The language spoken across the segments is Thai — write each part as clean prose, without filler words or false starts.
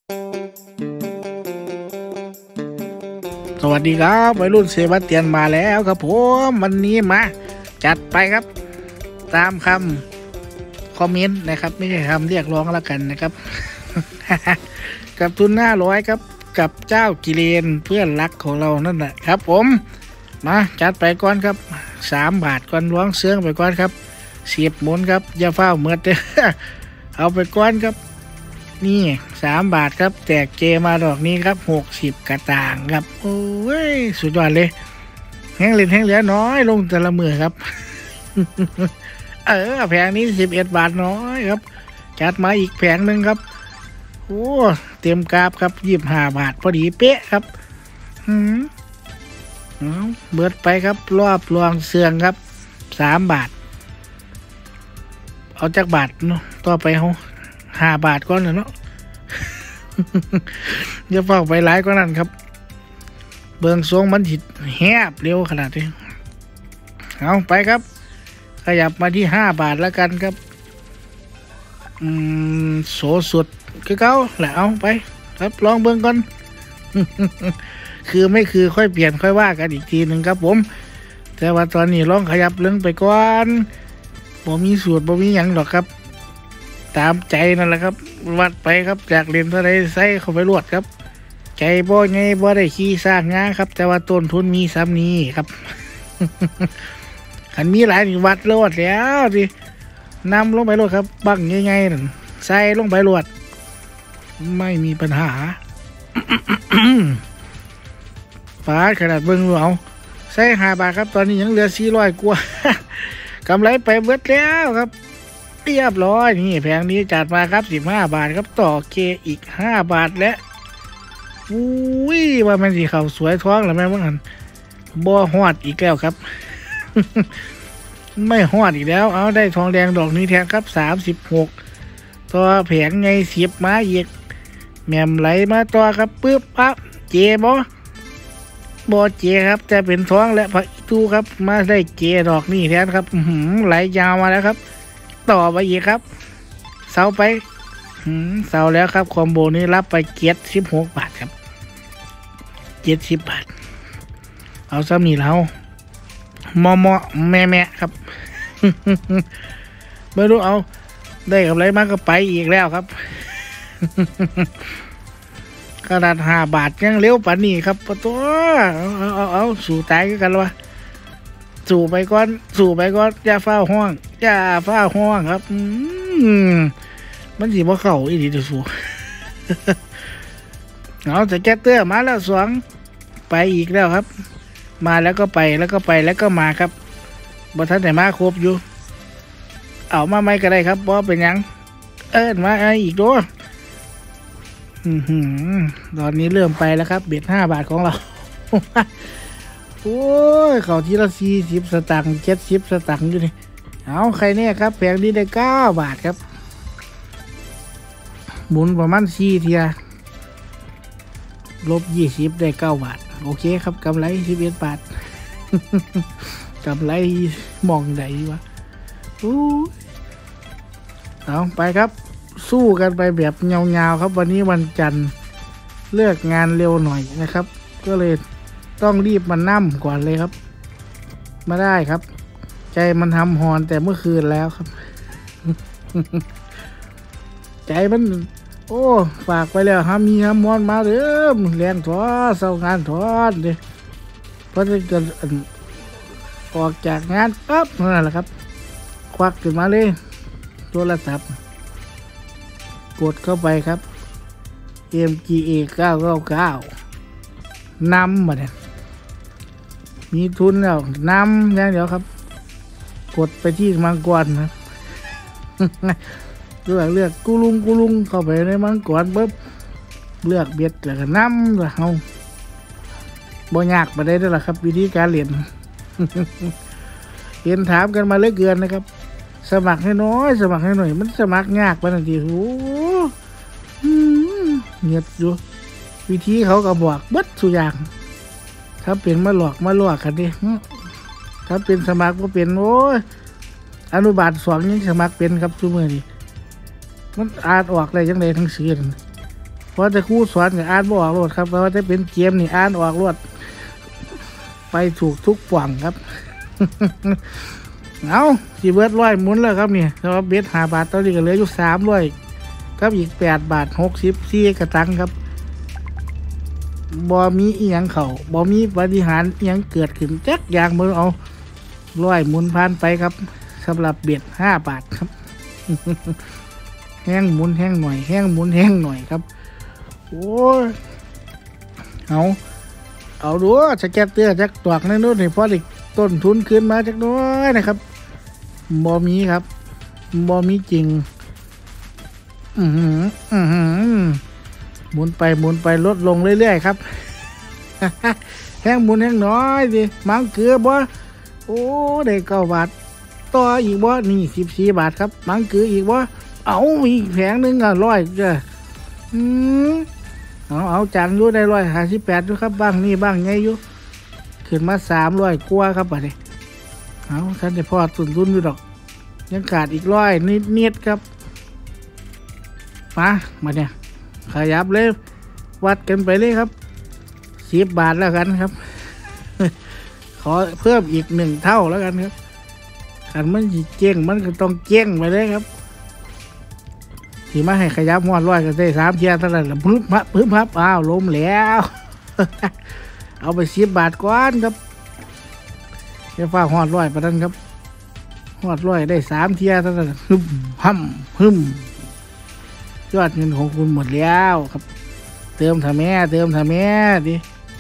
สวัสดีครับวัยรุ่นเซบาสเตียนมาแล้วครับผมวันนี้มาจัดไปครับตามคำคอมเมนต์นะครับไม่ใช่คำเรียกร้องแล้วกันนะครับ กับทุน500ครับกับเจ้ากิเลนเพื่อนรักของเรานั่นแหละครับผมมาจัดไปก่อนครับ3 บาทก่อนล้วงเสื้องไปก่อนครับ10 หมุนครับอย่าเฝ้าเมื่อเด้อ เอาไปก่อนครับนี่3 บาทครับแจกเจมาดอกนี้ครับ60 กระต่างครับโอ้ยสุดยอดเลยแห้งเล่นแห้งเหลือน้อยลงแต่ละมือครับ แผงนี้11 บาทน้อยครับจัดมาอีกแผงหนึ่งครับโอ้เต็มกราฟครับ25 บาทพอดีเป๊ะครับเบิดไปครับรอบรวงเสืองครับ3 บาทเอาจากบาทเนาะต่อไปเขา5 บาทก่อนเนาะ อย่าเฝ้าไปหลายกว่านั้นครับเบิ่งทรงมันหิดแหบเร็วขนาดนี้เอาไปครับขยับมาที่5 บาทแล้วกันครับโสสุดคือเก้าแหละเอาไปครับลองเบิ่งก่อน คือไม่คือค่อยเปลี่ยนค่อยว่ากันอีกทีหนึ่งครับผมแต่ว่าตอนนี้ลองขยับเรื่องไปก่อนบ่มีสูตรบ่มีหยังหรอกครับตามใจนั่นแหละครับวัดไปครับจากเรียนเท่าไรใส่เข้าไปรวดครับใจบ่ไงบ่ได้ขี้สร้างงาครับแต่ว่าต้นทุนมีซ้ำนี้ครับ ขันมีหลายวัดรวดแล้วดินำลงไปรวดครับบังง่ายๆนั่นใส่ลงไปรวดไม่มีปัญหา ฝาขนาดเบิ้งเอาใส่5 บาทครับตอนนี้ยังเหลือ400 กว่า กำไรไปเบิดแล้วครับเรียบร้อยนี่แผงนี้จัดมาครับ15 บาทครับต่อเคอีก5 บาทและอุ้ยว่ามันสีเขาสวยท้องหรือไม่บ้างกันบ่ฮอดอีกแล้วครับ ไม่ฮอดอีกแล้วเอาได้ทองแดงดอกนี้แทนครับ36ต่อแผงไง10มาอีกแหม่มไหลมาต่อครับปึ๊บปั๊บเจบ่เจครับแต่เป็นท้องและผักตูครับมาได้เจดอกนี้แทนครับไหลยาวมาแล้วครับต่อไปอีกครับเสาไปเสาแล้วครับคอมโบนี้รับไป16 บาทครับ70 บาทเอาซ้ำนี่แล้วมอแม่ครับ ไม่รู้เอาได้กับไรมากก็ไปอีกแล้วครับ ขนาด5 บาทยังเลี้ยวป่านนี้ครับปะตัวเอาสู่ตายกันวะสู่ไปก่อนอย่าเฝ้าห้องครับมันสิบ่เข้าอีดีสู่ เอาแต่แกเตอร์มาแล้ว2ไปอีกแล้วครับมาแล้วก็ไปแล้วก็มาครับบ่ทันได้มาครบอยู่เอามาไม่ก็ได้ครับบ่เป็นหยังมาอีกด้วยตอนนี้เริ่มไปแล้วครับเบ็ด5 บาทของเรา โอ้ยเขาทีละ40 สตางค์70 สตางค์อยู่นี่เอาใครเนี่ยครับแผงนี้ได้9 บาทครับหมุนประมาณ4 เทียลบ20ได้9 บาทโอเคครับกำไร11 บาท กำไรมองไหนวะเอาไปครับสู้กันไปแบบเงาๆครับวันนี้วันจันทร์เลิกงานเร็วหน่อยนะครับก็เลยต้องรีบมานั่มก่อนเลยครับมาได้ครับใจมันทำฮอนแต่เมื่อคืนแล้วครับ ใจมันโอ้ฝากไปแล้วครับมีมอนมาเด้อแรงถอเศร้างานถอนเลยเพราะจะเกิดออกจากงานปั๊บนั่นแหละครับควักขึ้นมาเลยโทรศัพท์กดเข้าไปครับ MGA 999นำมาเนี่ยมีทุนแล้วนำอย่างเดียวครับกดไปที่มังกรครับ เลือกกุลุงเข้าไปในมังกรปุ๊บเลือกเบ็ดแล้วก็นำแล้วเอาบ่ยากมาได้ด้วยล่ะครับวิธีการเรียน เห็นถามกันมาเรื่อยเกินนะครับสมัครให้น้อยมันสมัครยากไปทันทีโอ้เงียบอยู่วิธีเขาก็บอกเบิดทุกอย่างถ้าเป็นมาหลอกกันดิถ้าเป็นสมัครก็เป็นโอ้ยอนุบาล2ยังสมัครเป็นครับทุกเมื่อนี้มันอ่านออกอะไรยังไงทั้งสื่อเพราะจะครู่สอนกับอ่านบ่ออกรถครับเพราะว่าจะเป็นเกมนี่อ่านออกรถไปถูกทุกป่องครับ เอาสีเบิร์ดร้อยหมุนแล้วครับนี่สำหรับเบ็ด5 บาทตอนนี้ก็เหลืออยู่300ครับอีก8 บาท64 กระตังครับบ่มีอีหยังเข่าบ่มีปฏิหารอีหยังเกิดขึ้นจักอย่างมือเอาร้อยหมุนผ่านไปครับสำหรับเบ็ด5 บาทครับ แห้งหมุนแห้งหน่อยแห้งหมุนแห้งหน่อยครับโอ้ยเอาดูจะแก้เตื้อจักตวกนั่นนู่นนี่พอได้ต้นทุนขึ้นมาจักน้อยนะครับบ่มีครับบ่มีจริงหมุนไปลดลงเรื่อยๆครับ แห้งหมุนแห้งน้อยดิมังเกลือบ่โอ้ได้9 บาทต่ออีกบ่นี่14 บาทครับมังเกลืออีกบ่เอาอีกแผงนึงอ่ะ100จ้ะเอาจานอยู่ได้158อยู่ครับบ้างนี่บ้างไงอยู่ขึ้นมา300กว่าครับบัดนี้เอาท่านได้พอตุนอยู่ดอกยังขาดอีก100นิดครับมาเนี่ยขยับเลยวัดกันไปเลยครับ10 บาทแล้วกันครับ ขอเพิ่มอีก1 เท่าแล้วกันครับขันมันเจ๊งมันก็ต้องเจ๊งไปเลยครับที่มาให้ขยับหอด100ก็ได้3 เที่ยเท่านั้นพึ่มพับอ้าวล้มแล้ว เอาไป10 บาทก่อนครับจะฝากหอด100ประทันครับหอด100ได้3 เที่ยเท่านั้นฮึมยอดเงินของคุณหมดแล้วครับเติมทำแม่ดิ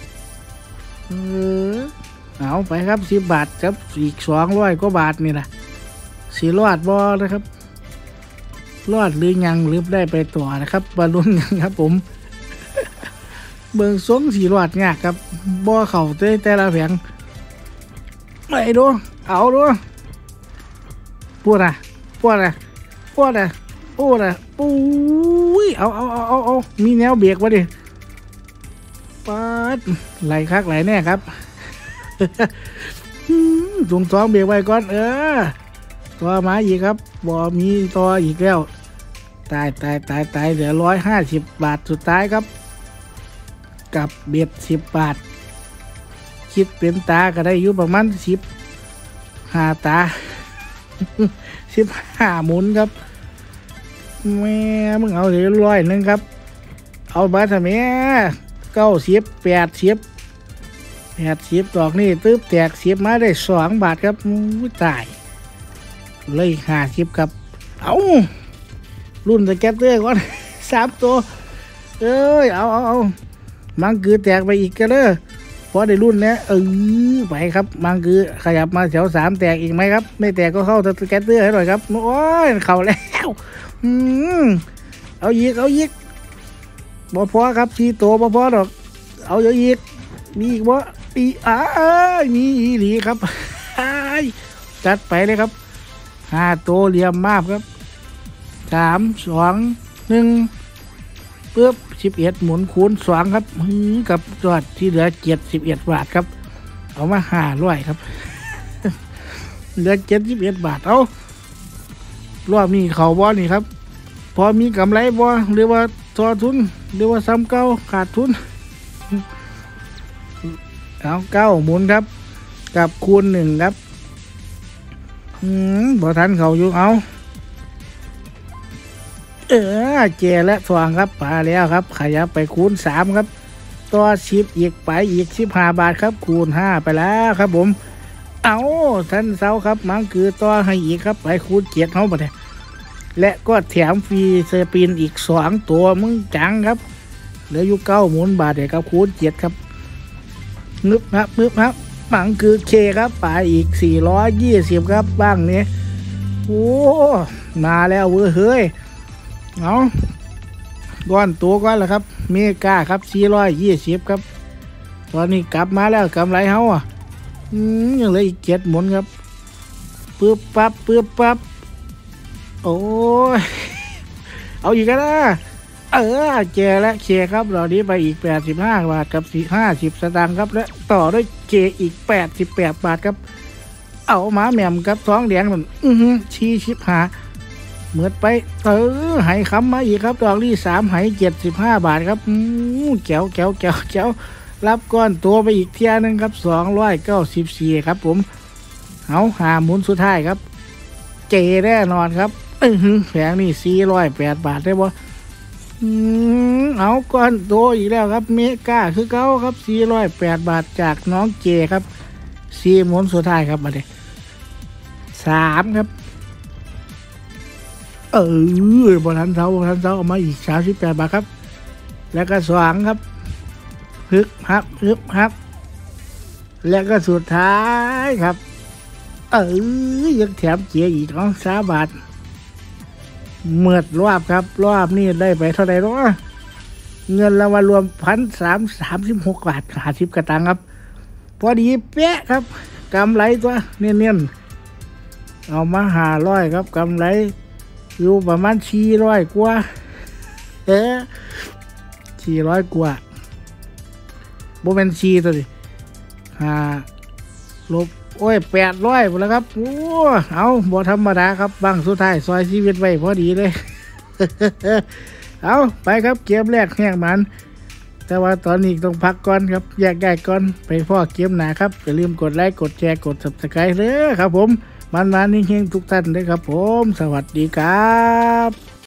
เอาไปครับ10 บาทครับอีก200 กว่าบาทนี่แหละสีรอดบอนะครับรอดหรือยังหรือได้ไปต่อนะครับบอลลุ้นกันครับผม เบิ่งสงสีรอดเนี่ยครับบอเข่าแต่ละแผงไม่ดูเอาดูพูดอะปุ้ยเอามีแนวเบรกวะดิปัดไหลคักไหลแน่ครับ ตรงท้องเบรกไว้ก่อนตัวมาอีกครับบ่มีตัวอีกแล้วตายเหลือ150 บาทสุดท้ายครับกับเบ็ด10 บาทคิดเป็นตาก็ได้อยู่ประมาณ15 ตา 15 หมุนครับแม่มึงเอาเหลือ100 นึงครับเอาบาททำไม90 80ดอกนี่ตึ๊บแตก10มาได้2 บาทครับตายเลย50ครับเอารุ่นตะแกตเตอร์ก่อน 3 ตัวเอามังกือแตกไปอีกกันเลยพอได้รุ่นเนี้ยไปครับมังกือขยับมาแถว3แตกอีกไหมครับไม่แตกก็เข้าตะแกตเตอร์ให้หน่อยครับโอ้ยเข้าแล้วเอาอีกบ่พอครับ4 ตัวบ่พอดอกเอาเยอะอีกมีอีกบ่มีอีหลีครับ จัดไปเลยครับ5 ตัวเหลี่ยมมากครับ3 2 1ปึ๊บ11 หมุนคูณ2ครับกับยอดที่เหลือ71 บาทครับเอามา500ครับ เหลือ71 บาทเอารอบนี้เขาบ่นี่ครับพอมีกำไรบ่หรือว่าทอทุนหรือว่าซ้ำเก่าขาดทุน เอา9 หมุนครับกับคูณ1ครับบ่ทันเขาอยู่เอาเจและทวงครับปลาแล้วครับขยับไปคูณ3ครับต่อ10อีกไปอีก15 บาทครับคูณ5ไปแล้วครับผมเอาท่านเสาครับมังคือต่อให้อีกครับไปคูณ7เขาไปเลยและก็แถมฟรีสปินอีก2 ตัวมึงจังครับเหลืออยู่9 หมุนบาทเดี๋ยวครับคูณ7ครับนึบครับมังคือเคครับไปอีก420ครับบ้างนี้โอ้มาแล้วเฮ้ยเอาก้อนตัวก้อนแล้วครับเมกาครับ420ครับตอนนี้กลับมาแล้วกำไรเฮายังเหลืออีก7 หมุนครับปึ๊บปั๊บโอ้ยเอาอีกแล้วนะเจและเคครับเรานี้ไปอีก85 บาทกับ50 สตางค์ครับและต่อด้วยเคอีก88 บาทครับเอาหมาแหม่มครับท้องแดงมันชี้ชิบหาเหมือดไปไหคำมาอีกครับดอกที่3ไห75 บาทครับแก้วแก้วแก้วแก้วรับก้อนตัวไปอีกเที่ยนึงครับ294ครับผมเอาหาหมุนสุดท้ายครับเจแน่นอนครับแผงนี่408 บาทได้บ่เอาก้อนโตอีกแล้วครับเมกาคือเก้าครับ408 บาทจากน้องเจครับ4หมุนสุดท้ายครับมาเลย3ครับบนทันเสาเอามาอีก38 บาทครับแล้วก็2ครับฮึบฮับแล้วก็สุดท้ายครับยังแถมเจียอีก3 บาทเมื่อรอบครับรอบนี้ได้ไปเท่าไหร่เนาะเงินรางวัลรวม1,336 บาท50 กระตังครับพอดีเป๊ะครับกำไรตัวเนียนๆเอามา500ครับกำไรอยู่ประมาณ400 กว่า400 กว่าโบแมน4ตัวดิลบ800หมดแล้วครับโอ้เอาบ่ธรรมดาครับบังสุดท้ายซอยชีวิตไว้พอดีเลย เอาไปครับเกมแรกแห้งมันแต่ว่าตอนนี้ต้องพักก่อนครับแยกย้ายก่อนไปพ่อเกมหนาครับอย่าลืมกดไลค์กดแชร์กด Subscribe เลยครับผมมันๆนิ่งๆทุกท่านเลยครับผมสวัสดีครับ